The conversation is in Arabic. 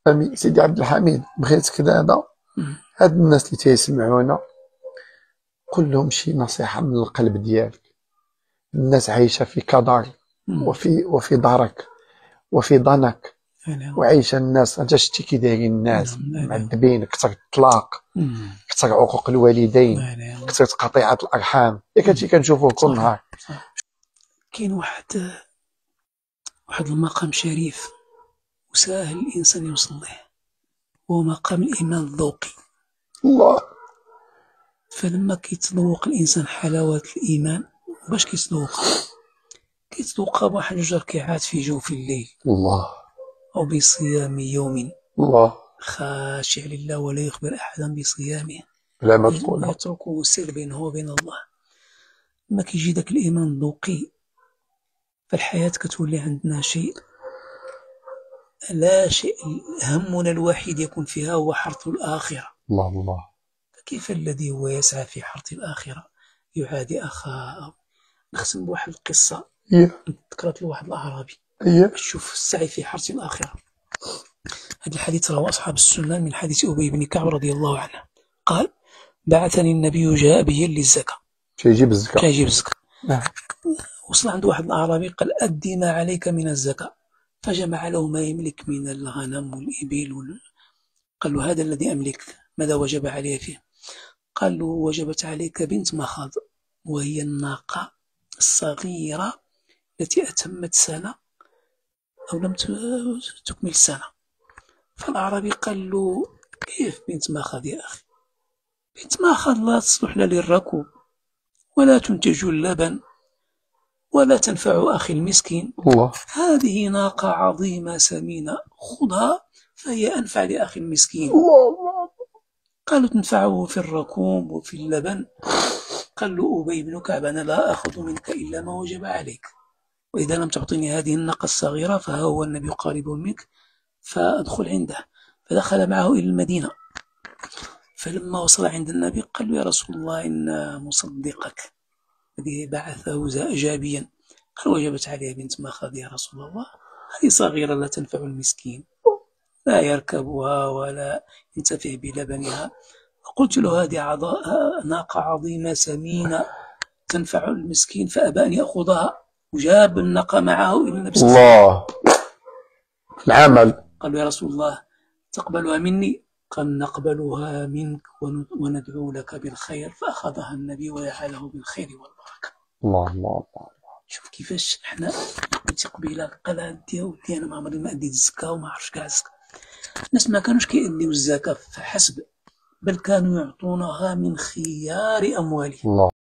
أمي سيدي عبد الحميد، بغيتك دابا هاد الناس اللي تيسمعونا قول لهم شي نصيحة من القلب ديالك. الناس عايشة في كدار وفي دارك وفي ضنك، وعايشة الناس انت شتي كي دايرين الناس معذبين، كثر الطلاق، كثر عقوق الوالدين، كثر قطيعة الأرحام، ياك هادشي كنشوفوه كل نهار. كاين واحد المقام شريف وساهل الإنسان يوصل له، هو مقام الإيمان الذوقي. الله. فلما كيتذوق الإنسان حلاوة الإيمان، باش كيتذوقها بواحد جوج ركعات في جوف الليل، الله، أو بصيام يوم الله خاشع لله ولا يخبر أحدا بصيامه لا ما تقول يتركه سر بينه وبين الله. لما كيجي داك الإيمان الذوقي فالحياة كتولي عندنا شيء، لا شيء همنا الوحيد يكون فيها هو حرث الآخرة. الله الله. كيف الذي هو يسعى في حرث الآخرة يعادي أخاه؟ نختم بواحد القصة ذكرت له واحد الأعرابي. شوف السعي في حرث الآخرة. هذا الحديث رواه أصحاب السنن من حديث أبي بن كعب رضي الله عنه قال: بعثني النبي جاء به للزكاة. جايجيب الزكاة. نعم. وصل عند واحد الأعرابي قال: أدي ما عليك من الزكاة. فجمع له ما يملك من الغنم والإبل قال له: هذا الذي أملك، ماذا وجب علي فيه؟ قال له: وجبت عليك بنت مخاض، وهي الناقة الصغيرة التي أتمت سنة أو لم تكمل سنة. فالأعرابي قال له: كيف بنت مخاض يا أخي؟ بنت مخاض لا تصلح لا للركوب ولا تنتج اللبن ولا تنفع أخي المسكين. الله. هذه ناقة عظيمة سمينة، خذها فهي أنفع لأخي المسكين. الله. قالوا: تنفعه في الركوب وفي اللبن. قال له أبي بن كعب: أنا لا أخذ منك إلا ما وجب عليك، وإذا لم تعطيني هذه الناقة الصغيرة فها هو النبي قريب منك فأدخل عنده. فدخل معه إلى المدينة، فلما وصل عند النبي قال له: يا رسول الله إن مصدقك الذي بعثه إيجابيا. قال: وجبت عليها بنت مخاض يا رسول الله، هذه صغيرة لا تنفع المسكين، لا يركبها ولا ينتفع بلبنها. فقلت له: هذه ناقة عظيمة سمينة تنفع المسكين، فأبى أن يأخذها، وجاب الناقة معه إلى النبي صلى الله عليه وسلم. العمل. قال له: يا رسول الله تقبلها مني؟ قال: نقبلها منك وندعو لك بالخير. فأخذها النبي وجعله بالخير والبركة. الله الله الله. شوف كيفاش حنا قلت قبيله قال: ودي أنا ما عمري ما أديت الزكاة وما عرفش كاع الزكاة. الناس ما كانوش كيأديو الزكاة فحسب، بل كانوا يعطونها من خيار أموالهم.